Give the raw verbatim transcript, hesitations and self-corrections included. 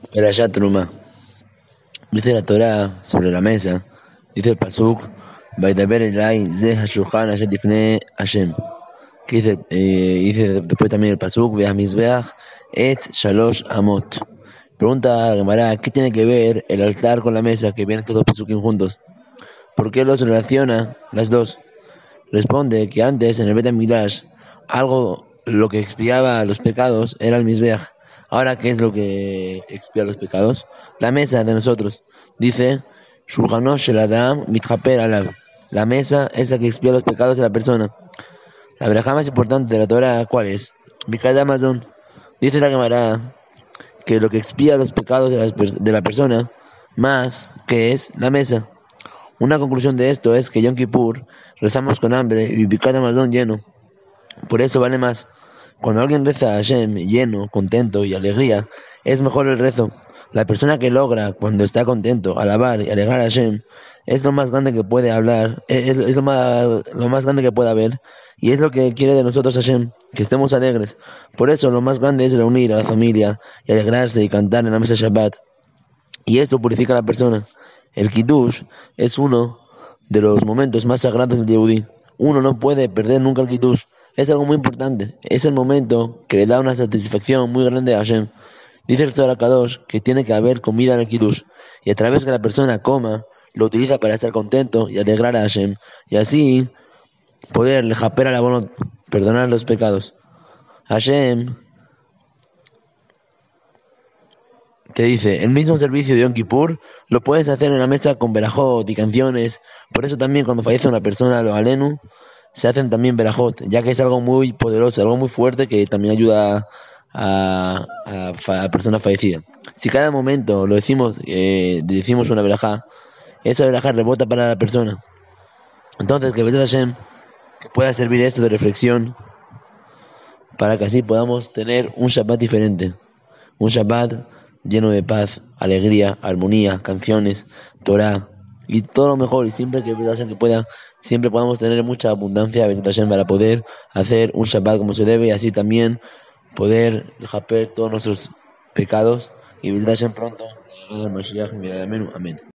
Perashat Truma. Dice la Torá sobre la mesa, dice el Pasuk, Vaidaber Elai Ze Hashulchan Asher Lifnei Hashem. Que dice, eh, dice después también el Pasuk, Ve'hamizbeach Et Shalosh Amot. Pregunta a Gemara, ¿qué tiene que ver el altar con la mesa que vienen todos los Pasukim juntos? ¿Por qué los relaciona las dos? Responde que antes en el Bet HaMikdash algo lo que expiaba los pecados era el Mizbeach. Ahora, ¿qué es lo que expía los pecados? La mesa de nosotros. Dice, Shulchano Shel Adam Mitchaper Alav. La mesa es la que expía los pecados de la persona. La verajá más importante de la Torah, ¿cuál es? Mikad Amazon. Dice la Gemara que lo que expía los pecados de la, de la persona, más que es la mesa. Una conclusión de esto es que Yom Kippur rezamos con hambre y Birkat Hamazon lleno. Por eso vale más. Cuando alguien reza a Hashem lleno, contento y alegría, es mejor el rezo. La persona que logra, cuando está contento, alabar y alegrar a Hashem, es lo más grande que puede hablar, es, es lo, más, lo más grande que puede haber, y es lo que quiere de nosotros Hashem, que estemos alegres. Por eso lo más grande es reunir a la familia y alegrarse y cantar en la mesa Shabbat. Y esto purifica a la persona. El Kiddush es uno de los momentos más sagrados del Yehudí. Uno no puede perder nunca el Kiddush. Es algo muy importante. Es el momento que le da una satisfacción muy grande a Hashem. Dice el Zohar HaKadosh que tiene que haber comida en el Kiddush. Y a través que la persona coma, lo utiliza para estar contento y alegrar a Hashem. Y así poder lejaper a la bonot, perdonar los pecados. Hashem te dice, el mismo servicio de Yom Kippur lo puedes hacer en la mesa con berajot y canciones. Por eso también cuando fallece una persona, lo alenu, se hacen también berajot, ya que es algo muy poderoso, algo muy fuerte que también ayuda a, a, a la persona fallecida. Si cada momento lo decimos, eh, decimos una berajá, esa berajá rebota para la persona. Entonces, que Besat Hashem que pueda servir esto de reflexión para que así podamos tener un Shabbat diferente. Un Shabbat lleno de paz, alegría, armonía, canciones, Torah y todo lo mejor. Y siempre que que pueda, siempre podamos tener mucha abundancia para poder hacer un Shabbat como se debe y así también poder japer todos nuestros pecados y pronto. Amén.